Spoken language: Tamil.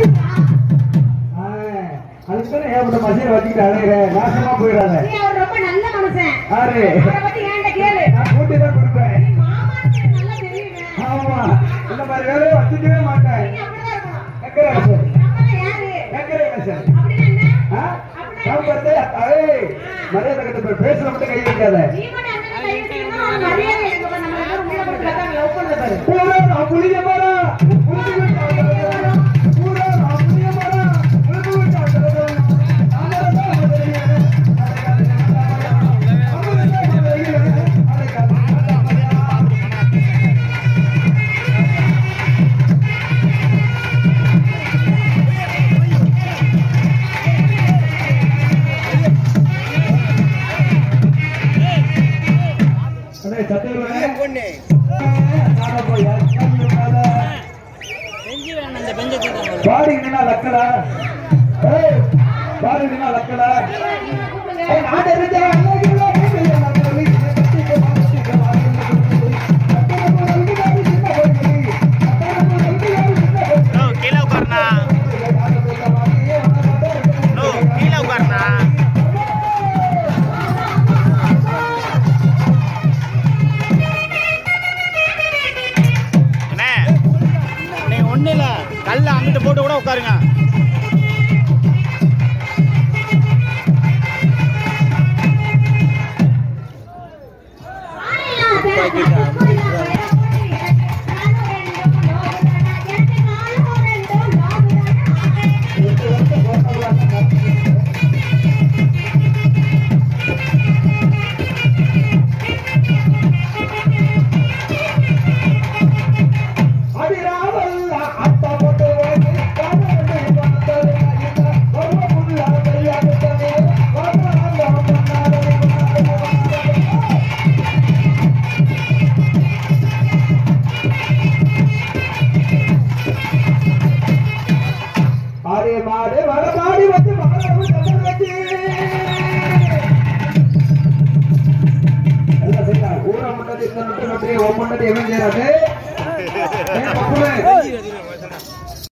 அதுக்குன்னு ஏகப்பட்ட மசியை வச்சுக்கிட்டு அலையிற நாசமா போயிடாத. அவர் ரொம்ப நல்ல மனுஷன். யாரு? அவரை பத்தி ஏன்ட்ட கேளு. நான் கூட்டி தான் கொடுப்பேன். மாமான்னு எனக்கு நல்லா தெரியுமே. ஆமா, இந்த மாதிரி வேலையை வச்சுக்கவே மாட்டேன். நீ அப்படிதான் இருக்கணும். எக்கரை மனுஷன். நம்மள யாரு? எக்கரை மனுஷன். அப்படின்னா என்ன? நான் பார்த்தே மரியாதை கட்டு பேசுற மட்டும் கை வைக்காத. நீ மட்டும் அண்ணன் கை வச்சிருந்தா அவன் மரியாதை எனக்கு நம்ம ரெண்டு பேரும் உள்ள போட்டு கட்டாங்க லவ் பண்ண பாரு. பூரா நான் புளிய மாறா பூரா நான் புளிய மாறா பாருங்கன்னா லக்கலா பாருங்கன்னா லக்கலா கல்ல அங்கிட்டு போட்டு கூட உட்காருங்க.